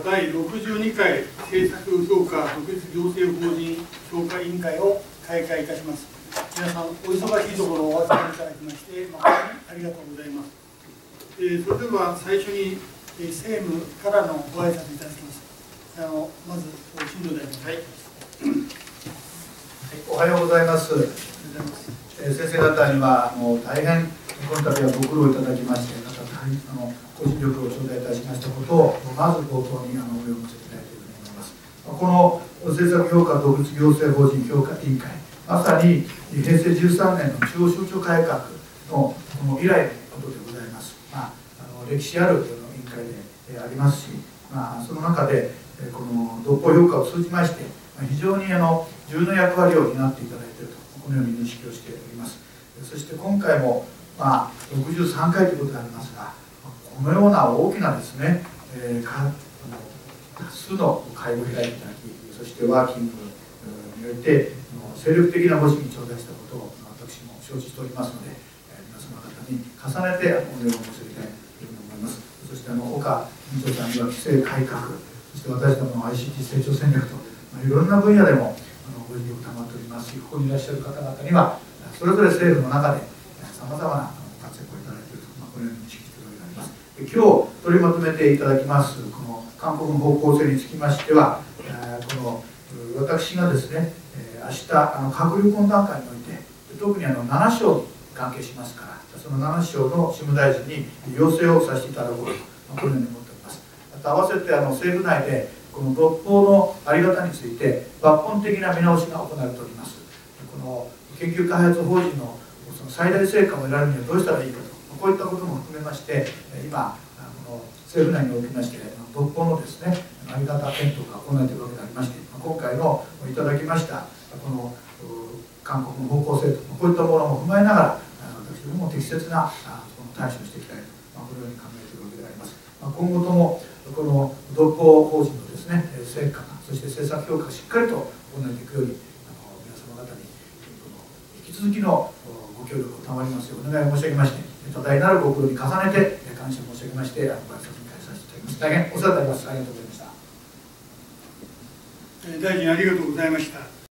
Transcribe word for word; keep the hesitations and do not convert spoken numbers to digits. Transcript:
だいろくじゅうにかい政策評価独立行政法人評価委員会を開会いたします。皆さん、お忙しいところをお集まりいただきまして、誠にありがとうございます。えー、それでは最初に、えー、政務からのご挨拶いただきます。あのまず、新藤大臣。はい、 おはようございます。えー、先生方にはもう大変この度はご苦労いただきまして、また大変あのご尽力を頂戴いたしましたことをまず冒頭にあのお礼を申し上げたいというふうに思います。この政策評価独立行政法人評価委員会、まさにへいせいじゅうさんねんの中央省庁改革のこの以来のことでございます。まあ、あの歴史ある委員会でありますし、まあ、その中でこの独法評価を通じまして非常にあの重要な役割を担っていただいていると、このように認識をしております。そして今回も、まあ、ろくじゅうさんかいということでありますが、このような大きなですね、えー、かあの多数の会合を開いていただき、そしてワーキングにおいて精力的なご審議頂戴したことを私も承知しておりますので、皆様方に重ねてお礼を申し上げたいというふうに思います。そしてあの岡委員長さんには規制改革、そして私どもの アイシーティー 成長戦略と、まあ、いろんな分野でもあのご尽力たまっておりますし、ここにいらっしゃる方々にはそれぞれ政府の中でさまざまな活躍をいただいていると、まあ、このように認識しております。で今日取りまとめていただきますこの勧告の方向性につきましては、この私がですね、明日あの閣僚懇談会において特にあのななしょうに関係しますから、そのななしょうの事務大臣に要請をさせていただこうと、まあ、このように思っております。また合わせてあの政府内でこの独法の在り方について抜本的な見直しが行われております。この研究開発法人のその最大成果を得られるにはどうしたらいいかと、こういったことも含めまして、今この政府内におきまして独法のですね在り方検討が行われているわけでありまして、今回のいただきましたこの勧告の方向性と、こういったものも踏まえながら私どもも適切な対処をしていきたいと、まあ、このように考えているわけであります。まあ、今後ともこの独法法人のですね成果、そして政策評価をしっかりと行っていくように、あの皆様方にこの引き続きのご協力を賜りますようお願い申し上げまして、多大なるご苦労に重ねて感謝申し上げまして、ご挨拶に返させていただきます。大変お世話になります。ありがとうございました。 大臣ありがとうございました。